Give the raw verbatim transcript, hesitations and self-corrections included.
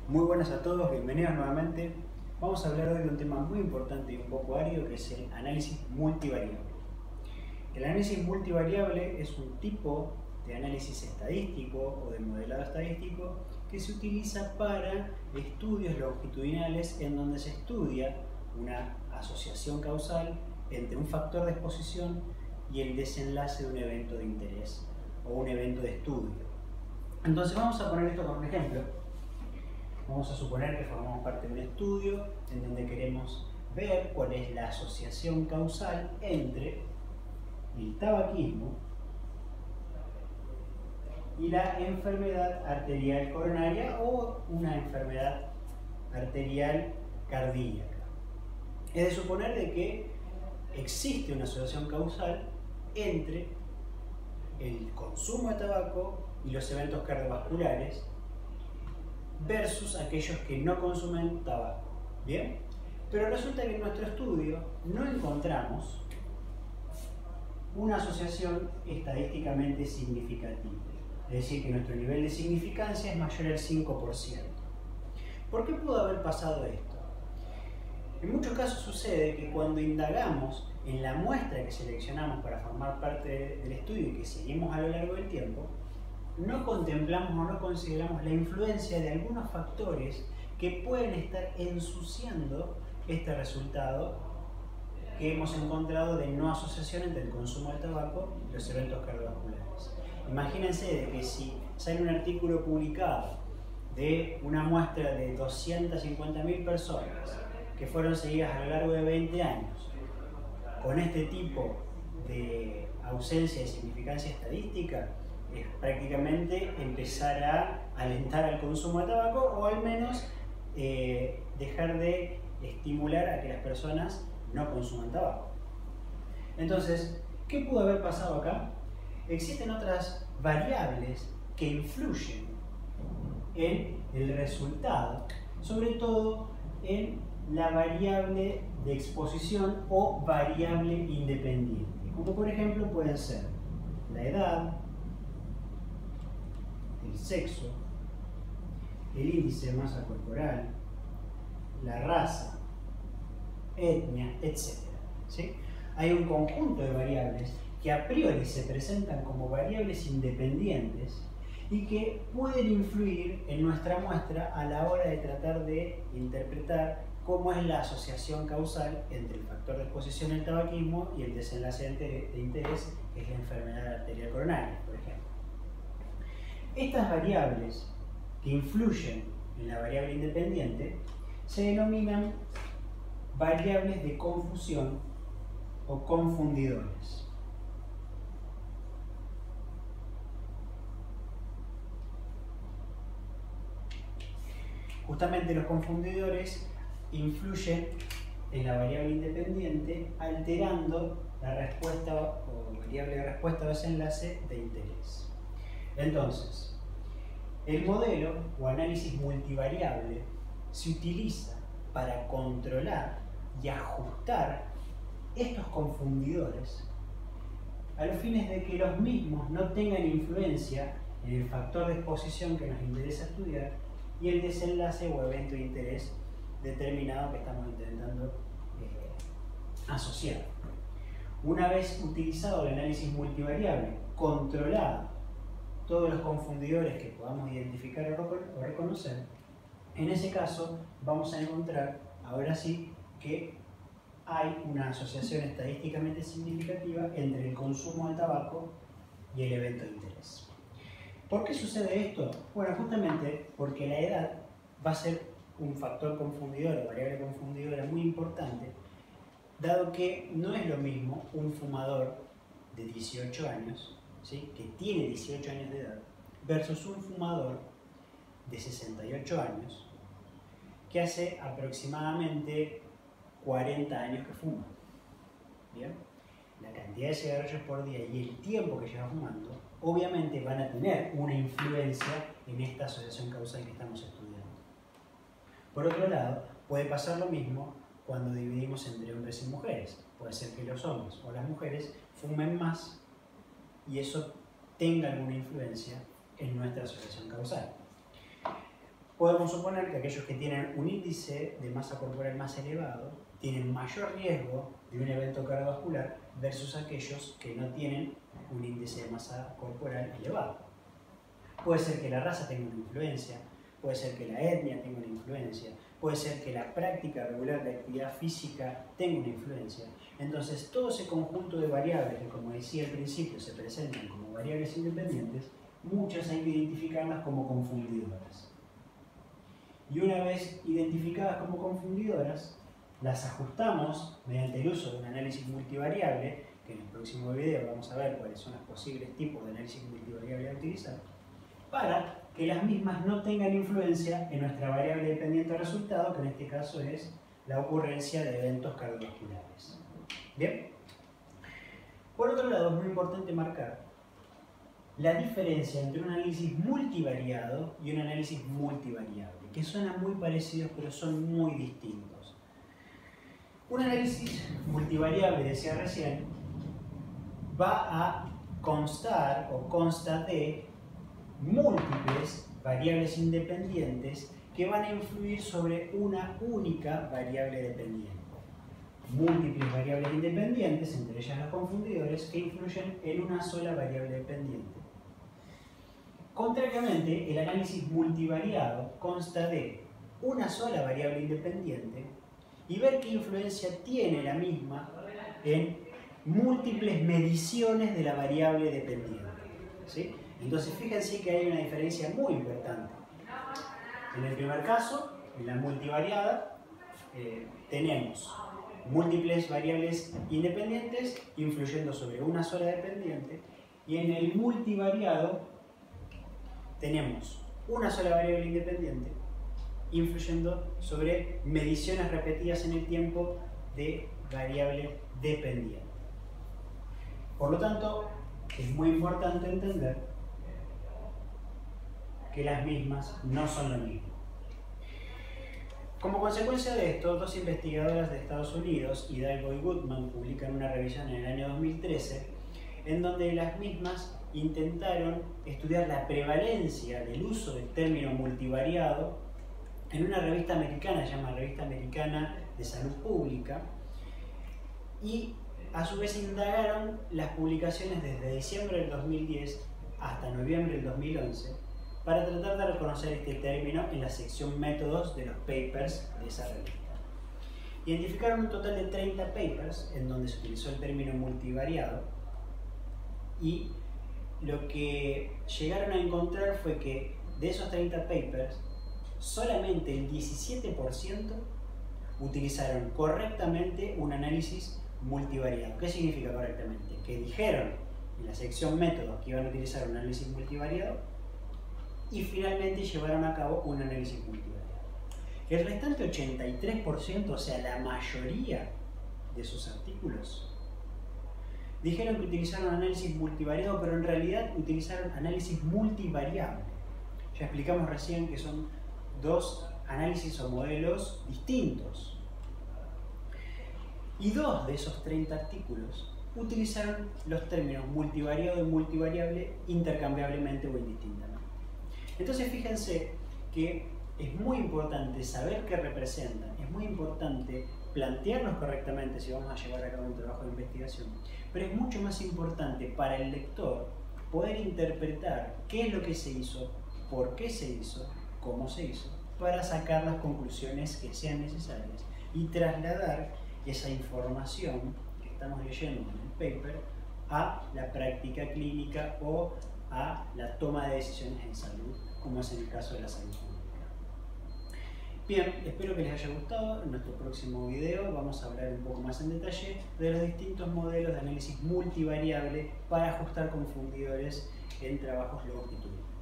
Muy buenas a todos, bienvenidos nuevamente. Vamos a hablar hoy de un tema muy importante y un poco árido, que es el análisis multivariable. El análisis multivariable es un tipo de análisis estadístico o de modelado estadístico que se utiliza para estudios longitudinales en donde se estudia una asociación causal entre un factor de exposición y el desenlace de un evento de interés o un evento de estudio. Entonces vamos a poner esto como un ejemplo. Vamos a suponer que formamos parte de un estudio en donde queremos ver cuál es la asociación causal entre el tabaquismo y la enfermedad arterial coronaria o una enfermedad arterial cardíaca. Es de suponer de que existe una asociación causal entre el consumo de tabaco y los eventos cardiovasculares versus aquellos que no consumen tabaco. ¿Bien? Pero resulta que en nuestro estudio no encontramos una asociación estadísticamente significativa. Es decir, que nuestro nivel de significancia es mayor al cinco por ciento. ¿Por qué pudo haber pasado esto? En muchos casos sucede que cuando indagamos en la muestra que seleccionamos para formar parte del estudio y que seguimos a lo largo del tiempo, no contemplamos o no consideramos la influencia de algunos factores que pueden estar ensuciando este resultado que hemos encontrado de no asociación entre el consumo de tabaco y los eventos cardiovasculares. Imagínense de que si sale un artículo publicado de una muestra de doscientas cincuenta mil personas que fueron seguidas a lo largo de veinte años con este tipo de ausencia de significancia estadística, es prácticamente empezar a alentar al consumo de tabaco o al menos eh, dejar de estimular a que las personas no consuman tabaco. Entonces, ¿qué pudo haber pasado acá? Existen otras variables que influyen en el resultado, sobre todo en la variable de exposición o variable independiente, como por ejemplo pueden ser la edad, el sexo, el índice de masa corporal, la raza, etnia, etcétera. ¿Sí? Hay un conjunto de variables que a priori se presentan como variables independientes y que pueden influir en nuestra muestra a la hora de tratar de interpretar cómo es la asociación causal entre el factor de exposición del tabaquismo y el desenlace de interés, que es la enfermedad arterial coronaria, por ejemplo. Estas variables que influyen en la variable independiente se denominan variables de confusión o confundidores. Justamente los confundidores influyen en la variable independiente alterando la respuesta o variable de respuesta o desenlace de interés. Entonces, el modelo o análisis multivariable se utiliza para controlar y ajustar estos confundidores a los fines de que los mismos no tengan influencia en el factor de exposición que nos interesa estudiar y el desenlace o evento de interés determinado que estamos intentando eh, asociar. Una vez utilizado el análisis multivariable, controlado todos los confundidores que podamos identificar o reconocer, en ese caso vamos a encontrar, ahora sí, que hay una asociación estadísticamente significativa entre el consumo de tabaco y el evento de interés. ¿Por qué sucede esto? Bueno, justamente porque la edad va a ser un factor confundidor o variable confundidora muy importante, dado que no es lo mismo un fumador de dieciocho años, ¿sí?, que tiene dieciocho años de edad, versus un fumador de sesenta y ocho años que hace aproximadamente cuarenta años que fuma. ¿Bien? La cantidad de cigarrillos por día y el tiempo que lleva fumando obviamente van a tener una influencia en esta asociación causal que estamos estudiando. Por otro lado, puede pasar lo mismo cuando dividimos entre hombres y mujeres. Puede ser que los hombres o las mujeres fumen más y eso tenga alguna influencia en nuestra asociación causal. podemos suponer que aquellos que tienen un índice de masa corporal más elevado tienen mayor riesgo de un evento cardiovascular versus aquellos que no tienen un índice de masa corporal elevado. Puede ser que la raza tenga una influencia, puede ser que la etnia tenga una influencia, puede ser que la práctica regular de actividad física tenga una influencia. Entonces, todo ese conjunto de variables que, como decía al principio, se presentan como variables independientes, muchas hay que identificarlas como confundidoras. Y una vez identificadas como confundidoras, las ajustamos mediante el uso de un análisis multivariable, que en el próximo video vamos a ver cuáles son los posibles tipos de análisis multivariable a utilizar, para que las mismas no tengan influencia en nuestra variable dependiente de resultado, que en este caso es la ocurrencia de eventos cardiovasculares. Bien. Por otro lado, es muy importante marcar la diferencia entre un análisis multivariado y un análisis multivariable, que suenan muy parecidos pero son muy distintos. Un análisis multivariable, decía recién, va a constar o consta de múltiples variables independientes que van a influir sobre una única variable dependiente. Múltiples variables independientes, entre ellas los confundidores, que influyen en una sola variable dependiente. Contrariamente, el análisis multivariado consta de una sola variable independiente y ver qué influencia tiene la misma en múltiples mediciones de la variable dependiente. ¿Sí? Entonces, fíjense que hay una diferencia muy importante. En el primer caso, en la multivariada, eh, tenemos múltiples variables independientes influyendo sobre una sola dependiente, y en el multivariado tenemos una sola variable independiente influyendo sobre mediciones repetidas en el tiempo de variable dependiente. Por lo tanto, es muy importante entender que las mismas no son lo mismo. Como consecuencia de esto, dos investigadoras de Estados Unidos, Hidalgo y Goodman, publican una revisión en el año dos mil trece en donde las mismas intentaron estudiar la prevalencia del uso del término multivariado en una revista americana, se llama Revista Americana de Salud Pública, y a su vez indagaron las publicaciones desde diciembre del dos mil diez hasta noviembre del dos mil once para tratar de reconocer este término en la sección métodos de los papers de esa revista. Identificaron un total de treinta papers en donde se utilizó el término multivariado, y lo que llegaron a encontrar fue que de esos treinta papers, solamente el diecisiete por ciento utilizaron correctamente un análisis multivariado. ¿Qué significa correctamente? Que dijeron en la sección métodos que iban a utilizar un análisis multivariado y finalmente llevaron a cabo un análisis multivariado. El restante ochenta y tres por ciento, o sea, la mayoría de sus artículos, dijeron que utilizaron análisis multivariado, pero en realidad utilizaron análisis multivariable. Ya explicamos recién que son dos análisis o modelos distintos. Y dos de esos treinta artículos utilizaron los términos multivariado y multivariable intercambiablemente o indistintamente. Entonces, fíjense que es muy importante saber qué representan, es muy importante plantearnos correctamente si vamos a llevar a cabo un trabajo de investigación, pero es mucho más importante para el lector poder interpretar qué es lo que se hizo, por qué se hizo, cómo se hizo, para sacar las conclusiones que sean necesarias y trasladar esa información que estamos leyendo en el paper a la práctica clínica o a la toma de decisiones en salud, como es en el caso de la salud pública. Bien, espero que les haya gustado. En nuestro próximo video vamos a hablar un poco más en detalle de los distintos modelos de análisis multivariable para ajustar confundidores en trabajos longitudinales.